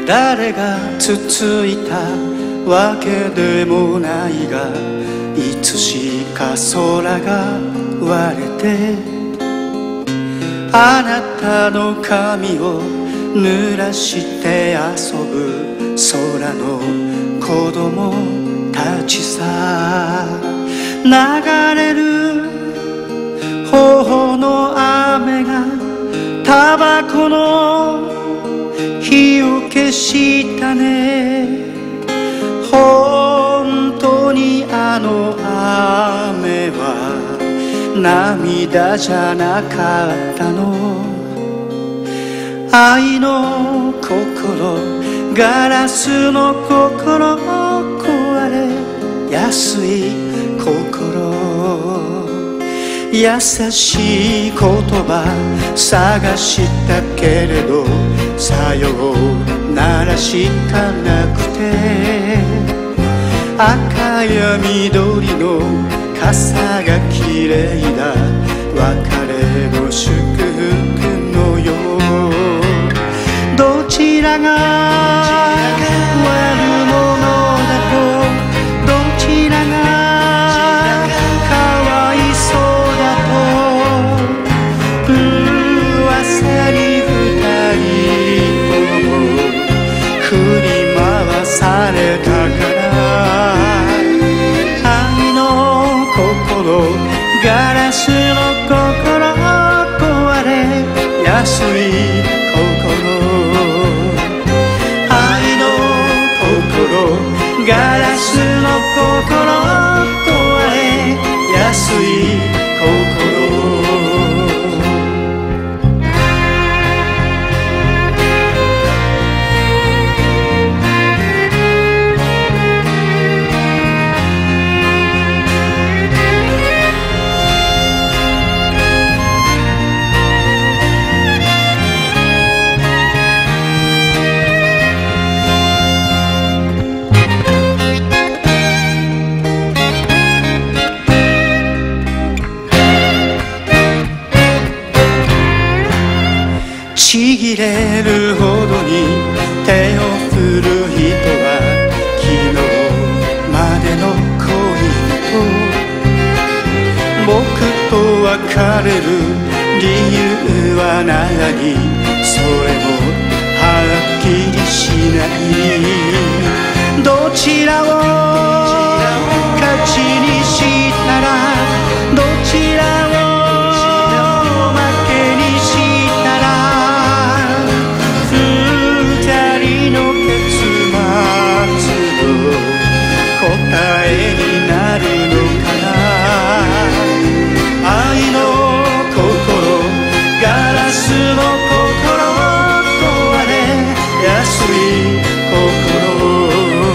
誰がつついたわけでもないが、いつしか空が割れて、あなたの髪を濡らして遊ぶ空の子供たちさ。流れる頬の雨がタバコの火を消したね。本当にあの雨は涙じゃなかったの。愛の心、ガラスの心、壊れやすい心、優しい言葉探したけれど、さようならしかなくて、赤や緑の傘が綺麗だ、別れの祝福のよう。どちらが悪者だと、どちらがかわいそうだと、噂に二人とも振り回されたから。愛の心、ガラスの心、壊れやすい心、愛の心、ガラスの心、壊れやすい心。ちぎれるほどに手を振る人は、昨日までの恋人。僕と別れる理由は何、それもはっきりしない。どちらを勝ちにしたら、どちらを答えになるのかな。愛の心、ガラスの心、壊れやすい心、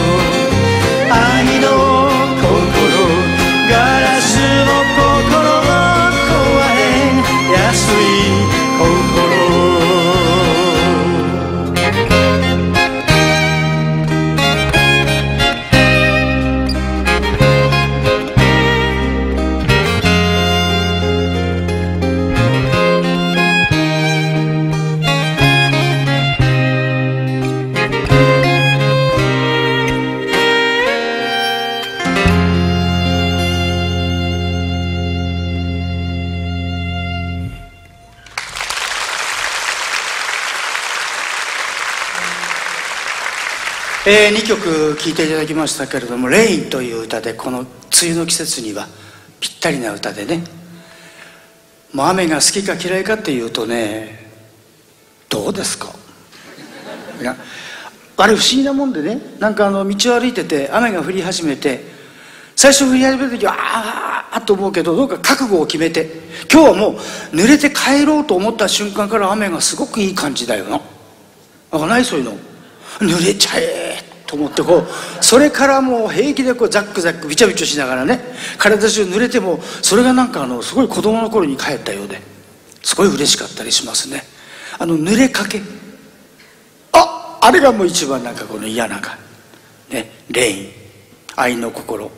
愛の心、ガラスの心、壊れやすい心。2曲聴いていただきましたけれども、レインという歌で、この梅雨の季節にはぴったりな歌でね。もう雨が好きか嫌いかっていうとね、どうですか。いや、あれ不思議なもんでね、なんか道を歩いてて雨が降り始めて、最初降り始めた時はああと思うけど、どうか覚悟を決めて、今日はもう濡れて帰ろうと思った瞬間から雨がすごくいい感じだよな。なんかない、そういうの。濡れちゃえと思って、こうそれからもう平気でこうザックザックビチャビチャしながらね、体中濡れても、それがなんかすごい子供の頃に帰ったようで、すごい嬉しかったりしますね。濡れかけ、あれがもう一番なんかこの嫌な感じね。レイン、愛の心、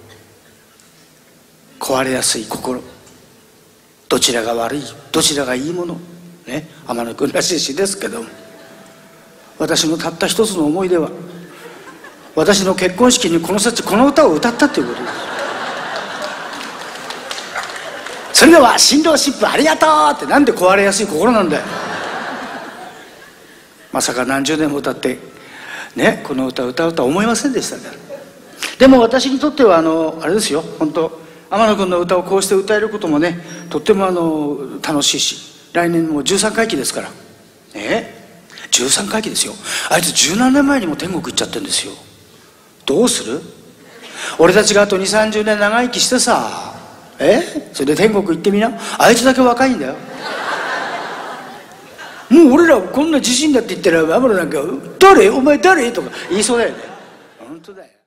壊れやすい心、どちらが悪い、どちらがいいものね。天野君らしい詩ですけども、 私のたった一つの思い出は、私の結婚式にこの歌を歌ったということです。それでは新郎新婦ありがとうって、なんで壊れやすい心なんだよ。まさか何十年も歌ってね、この歌を歌うとは思いませんでしたから。でも私にとってはあれですよ、本当天野君の歌をこうして歌えることもね、とっても楽しいし、来年も13回忌ですから13回忌ですよ。あいつ十何年前にも天国行っちゃってるんですよ。どうする？俺たちがあと20、30年長生きしてさ、それで天国行ってみな。あいつだけ若いんだよ。もう俺らこんな自信だって言ったら天野なんか「誰？お前誰？」とか言いそうだよね。本当だよ。